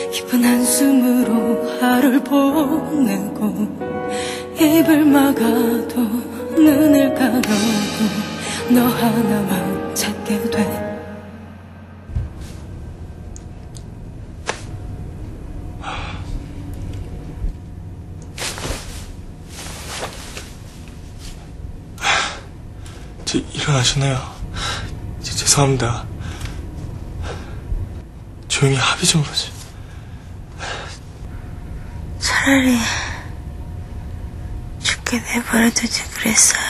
깊은 한숨으로 하루를 보내고 입을 막아도 눈을 가려도 너 하나만 찾게 돼. 일어나시네요. 죄송합니다. 조용히 합의 좀 하지. 차라리 죽게 내버려두지 그랬어요.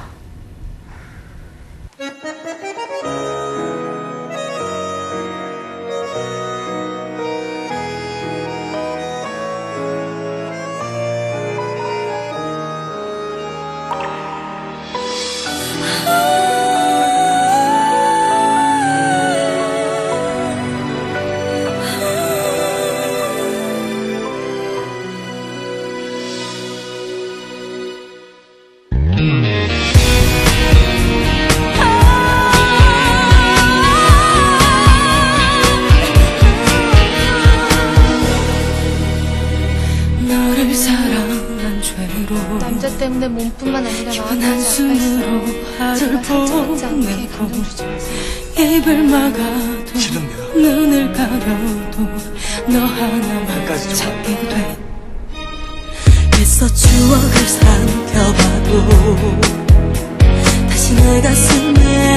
남자 때문에 몸뿐만 아니라 마음까지 한숨으로 하루를 보내고 입을 막아도 싫은데요? 눈을 가려도 너 하나만 찾게 돼. 애써 추억을 삼켜봐도 다시 내 가슴에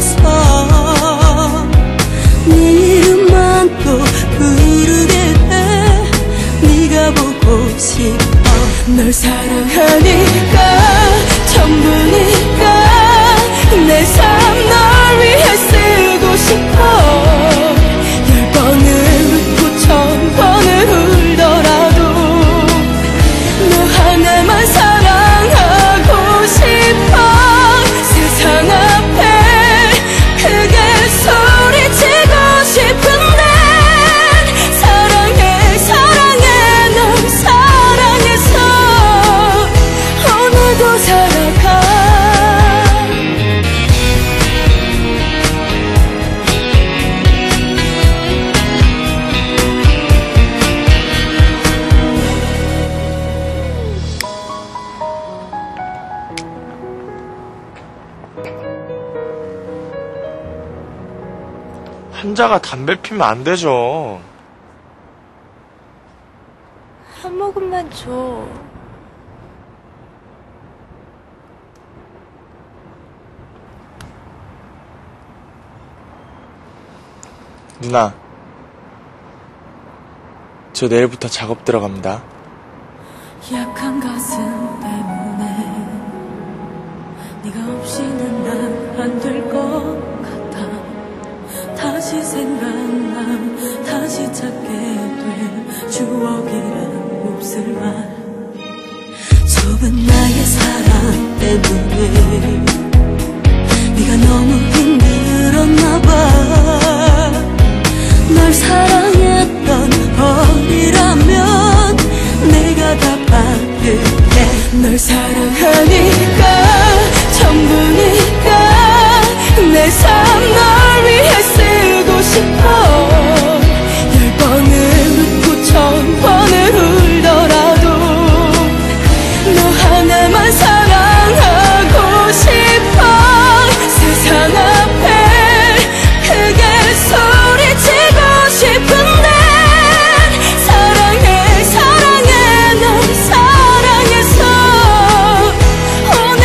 남아서 네 이름만 또 부르게 돼. 네가 보고 싶어. 널 사랑하니까 전부니까 내 삶 널 위해 쓰고 싶어. 10번을 웃고 1000번을 울더라도 너 하나만 사랑하고 싶어. 세상 앞에 크게 소리치고 싶은데 사랑해 사랑해 널 사랑해서 오늘도 살아가. 환자가 담배 피면 안 되죠. 한 모금만 줘. 누나, 저 내일부터 작업 들어갑니다. 약한 가슴 때문에 네가 없이는 난 안 될 것 같아. 다시 생각나 다시 찾게 돼. 추억이란 몹쓸말 좁은 나의 사랑 때문에 네가 너무 힘들었나 봐. 널 사랑했던 어리라면 내가 다 받을게. 널 사랑하니까 전부니까 내 삶 널 위해 쓰고 싶어. 10번을 웃고 1000번을 울더라도 너 하나만 사랑하고 싶어. 세상 앞에 크게 소리치고 싶은데 사랑해 사랑해 널 사랑해서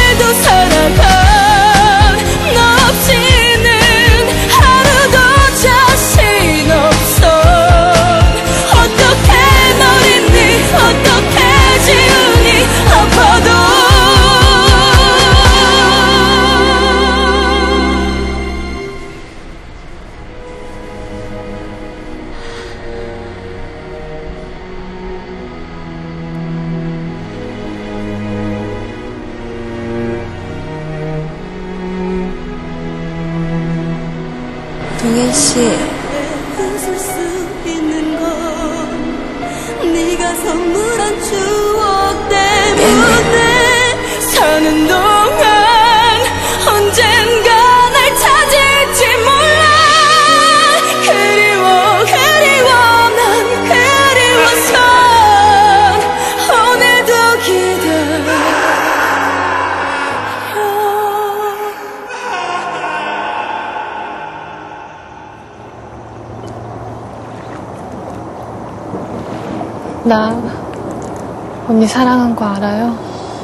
나 언니 사랑한 거 알아요?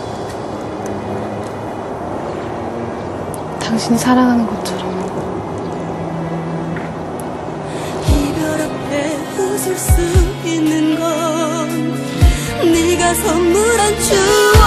당신이 사랑하는 것처럼. 이별 앞에 웃을 수 있는 건 네가 선물한 주